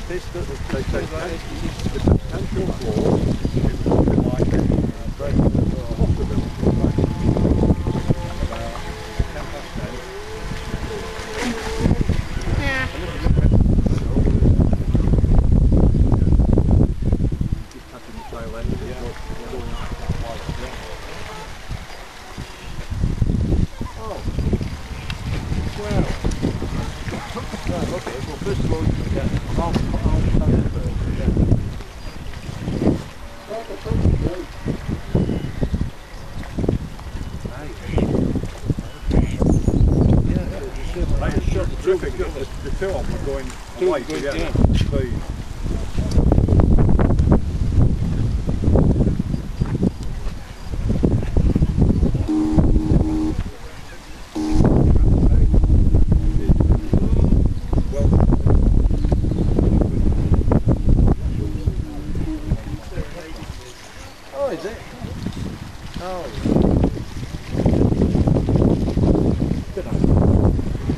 this that they take the potential flaws, it was looking like a break possibility. About 10 past 10. Yeah. Just touching the tail end of it. Oh. Well. Right, okay, well first of all, I'll stand it first. Yeah. Terrific. The two of them are going right together. Speed. Oh, is it? Oh. Good idea.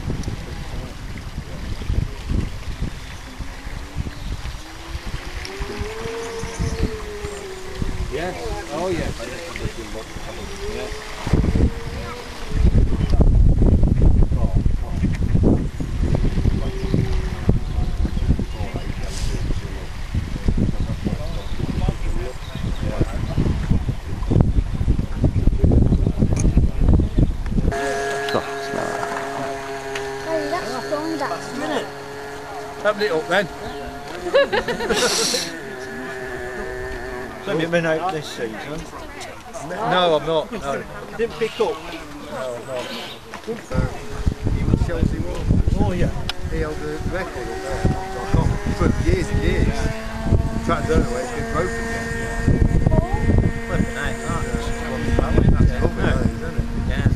Yes. Oh, yes. Yes. Open it up then. So have you been out this season? No, I'm not. No. Didn't pick up? No, I'm not. He was Chelsea Wall. Oh yeah. He held the record up there. For years and years. The track don't know where it's been broken yet. Flipping out that. That's lovely, isn't it? Yeah.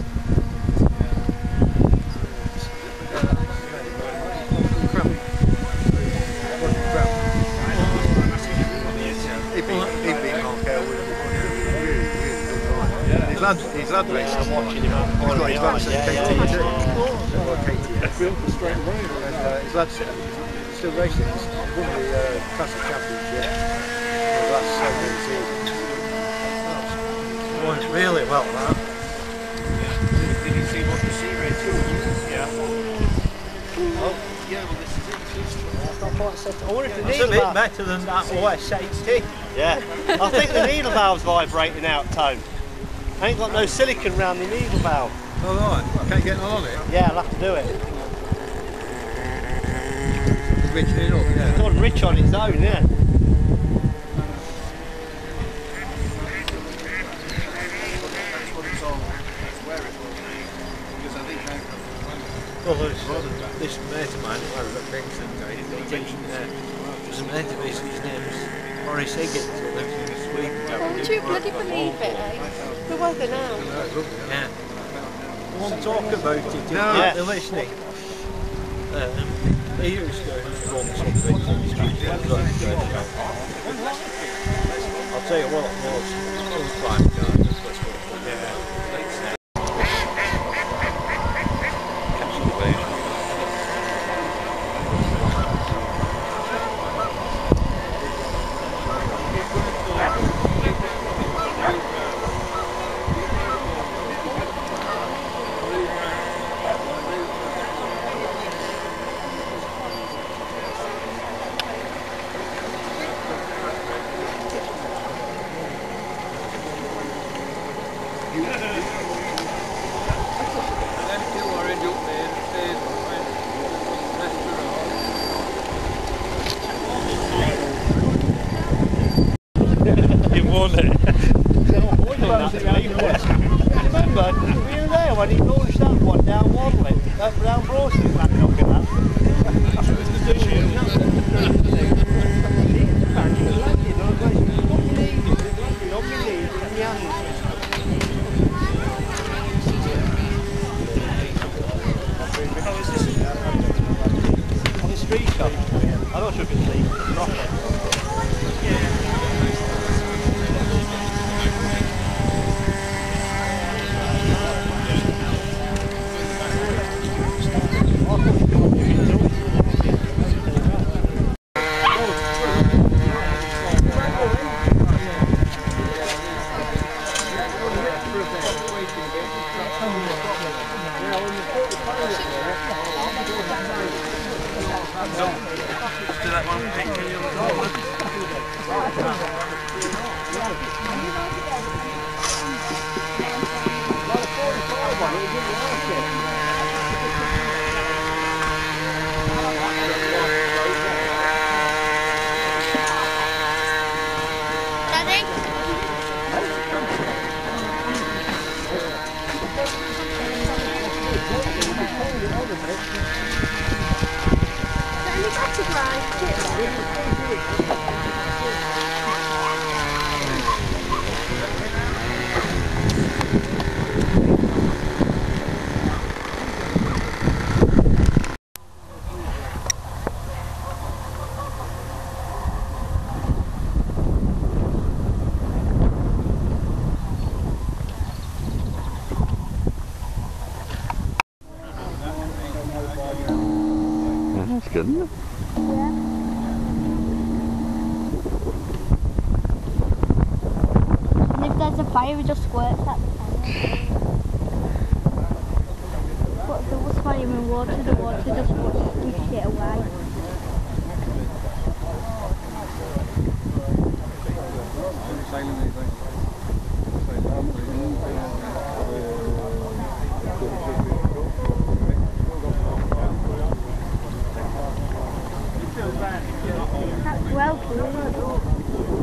His lad racing, I'm watching him. He's got his lads at KT too. And his lad's still racing. He's won the Classic Championship for the last 7 seasons. Going really well, that. Did you see what the sea race was? Yeah. Oh, yeah, well this is it. I wonder if the it's a bit better than that OS80. Yeah. I think the needle valve's vibrating out, Tone. I ain't got no silicon round the needle valve. Oh right, can't get on it. Yeah, I'll have to do it. It's riching it up, yeah. It's gone rich on its own, yeah. Well, this mate of mine who lives at Branston, there's a mate of his name's Maurice Higgins, who lives in Sweden. Would you bloody believe it, eh? The weather now. Yeah. I won't talk about it, No. Yeah. They're listening. He used to run some things on the street. I'll tell you what it was fine, guys. Remember, were you there when he launched that one down Wadley? Down Branston, that knocking that? On the street shop? I'm not sure if it's legal. It's not. do that one. That's good, isn't it? Yeah. And if there's a fire, it just squirts at the fire. But if there was fire in water, the water just pushes it away. That's well cool.